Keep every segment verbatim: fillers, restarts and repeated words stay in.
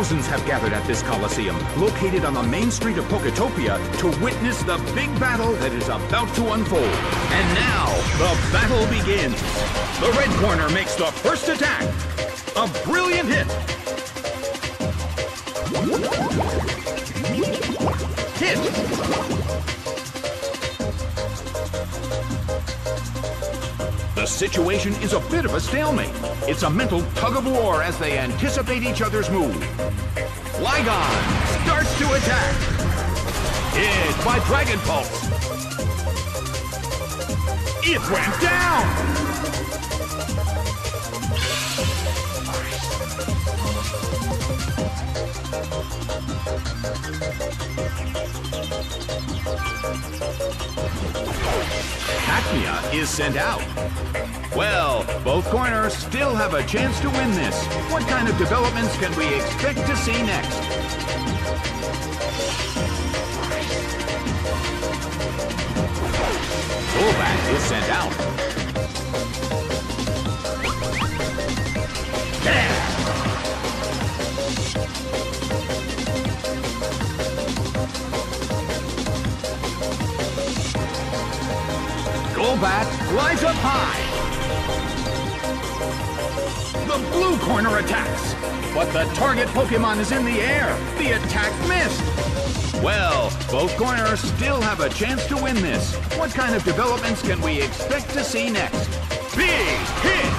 Thousands have gathered at this Coliseum, located on the main street of Poketopia, to witness the big battle that is about to unfold. And now, the battle begins. The red corner makes the first attack. A brilliant hit. Hit. The situation is a bit of a stalemate. It's a mental tug-of-war as they anticipate each other's move. Flygon starts to attack. Hit by Dragon Pulse. It went down! Cacnea is sent out. Well, both corners still have a chance to win this. What kind of developments can we expect to see next? Golbat is sent out. Yeah! Golbat flies up high. The blue corner attacks, but the target Pokemon is in the air. The attack missed. Well, both corners still have a chance to win this. What kind of developments can we expect to see next? Big hit!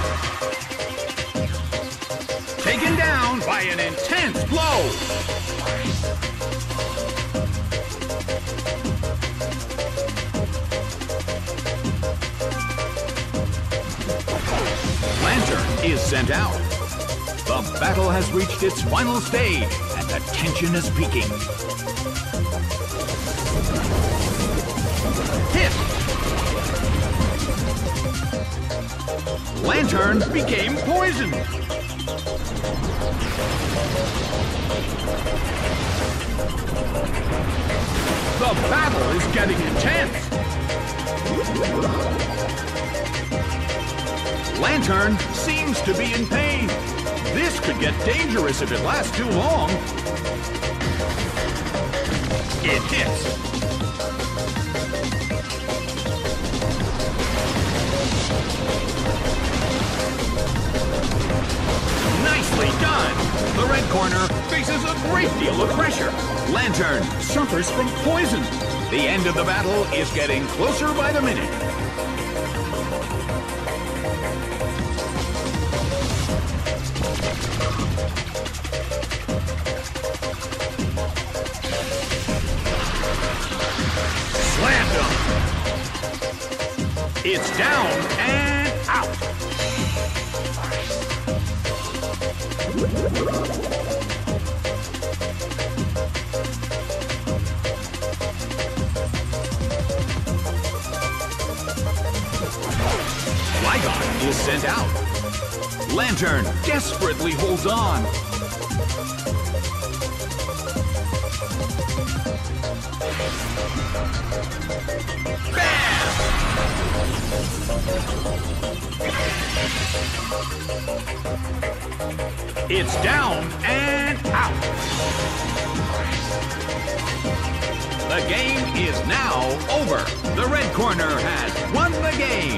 Taken down by an intense blow. Lantern is sent out. The battle has reached its final stage, and the tension is peaking. Hit! Lantern became poisoned. The battle is getting intense. Lantern seems to be in pain. This could get dangerous if it lasts too long. It hits. Nicely done! The red corner faces a great deal of pressure. Lantern suffers from poison. The end of the battle is getting closer by the minute. Slammed him! It's down and out! Flygon is sent out. Lantern desperately holds on. Bam! It's down and out. The game is now over. The red corner has won the game.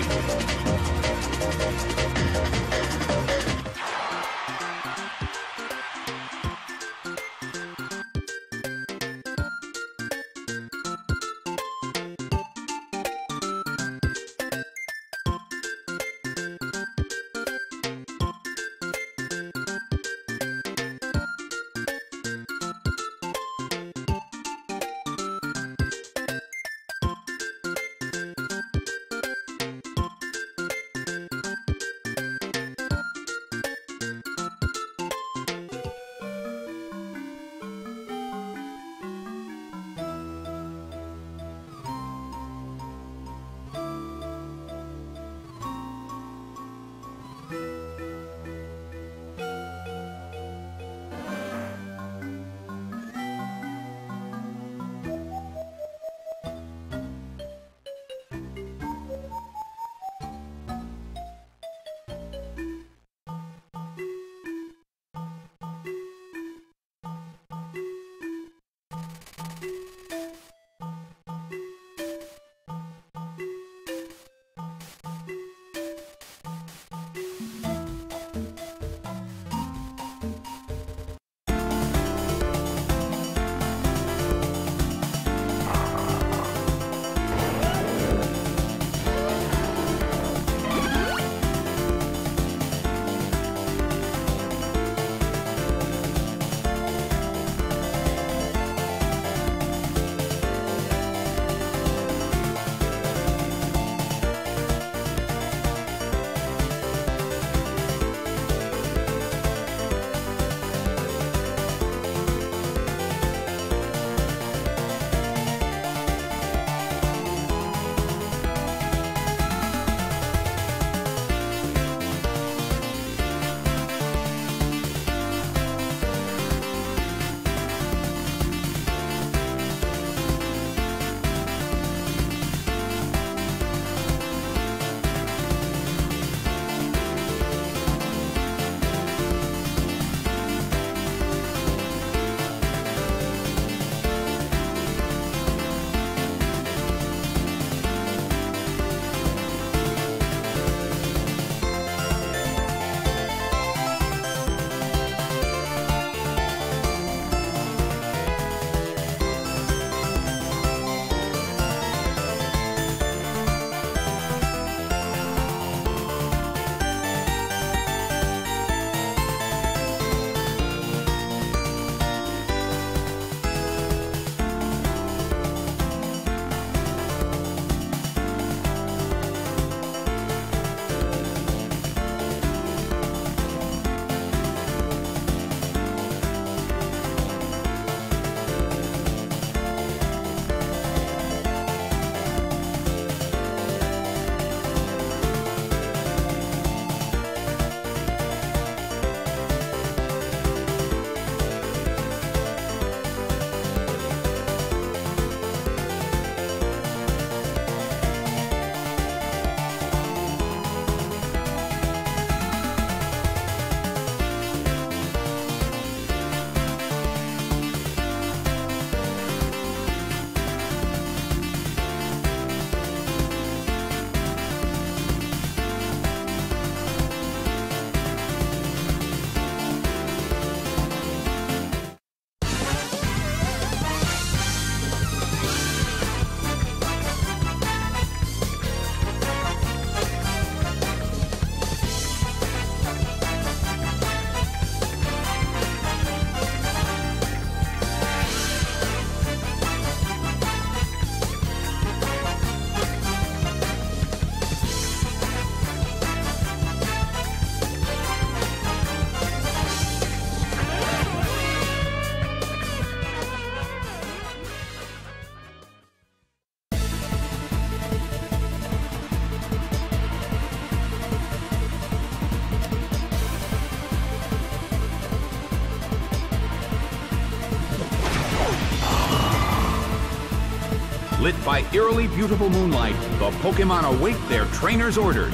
Lit by eerily beautiful moonlight, the Pokémon await their trainer's orders.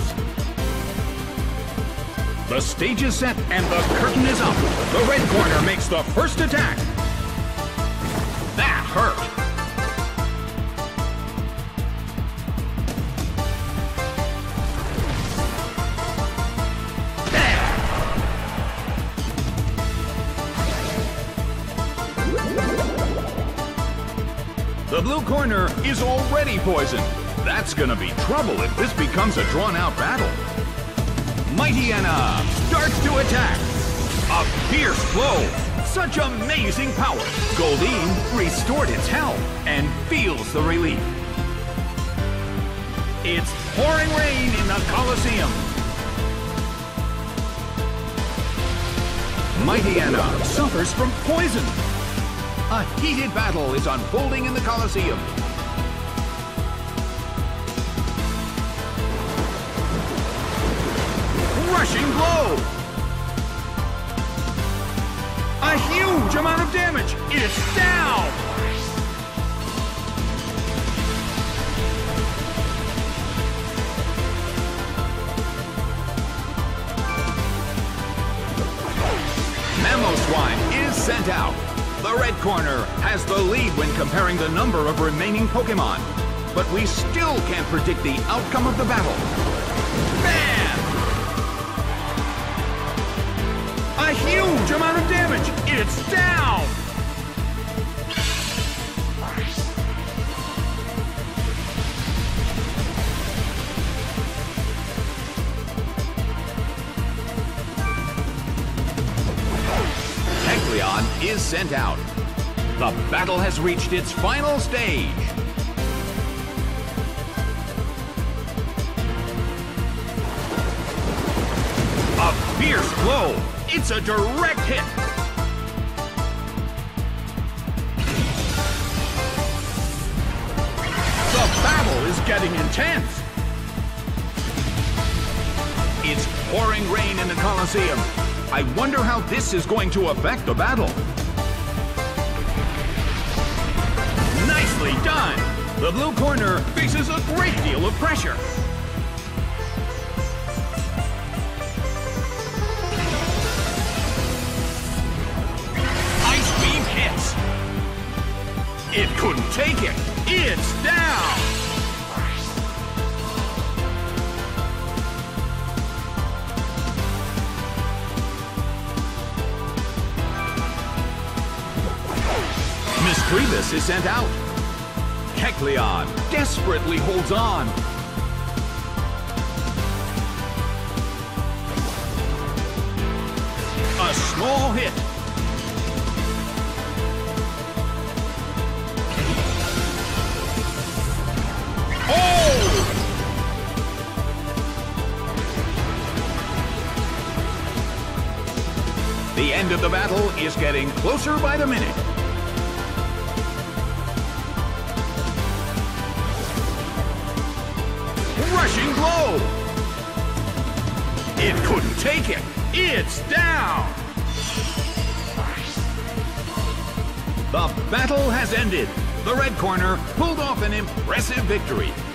The stage is set and the curtain is up. The red corner makes the first attack. That hurt. The blue corner is already poisoned. That's gonna be trouble if this becomes a drawn-out battle. Mightyena starts to attack. A fierce blow. Such amazing power. Goldeen restored its health and feels the relief. It's pouring rain in the Colosseum. Mightyena suffers from poison. A heated battle is unfolding in the Colosseum. Rushing blow! A huge amount of damage! It's down! Mamoswine is sent out. The red corner has the lead when comparing the number of remaining Pokémon. But we still can't predict the outcome of the battle. Bam! A huge amount of damage! It's down! Kecleon is sent out. The battle has reached its final stage. A fierce blow. It's a direct hit. The battle is getting intense. It's pouring rain in the Colosseum. I wonder how this is going to affect the battle. Nicely done! The blue corner faces a great deal of pressure. Ice beam hits. It couldn't take it. It's down! Misdreavus is sent out. Kecleon desperately holds on. A small hit. Oh! The end of the battle is getting closer by the minute. Rushing blow! It couldn't take it. It's down! The battle has ended. The red corner pulled off an impressive victory.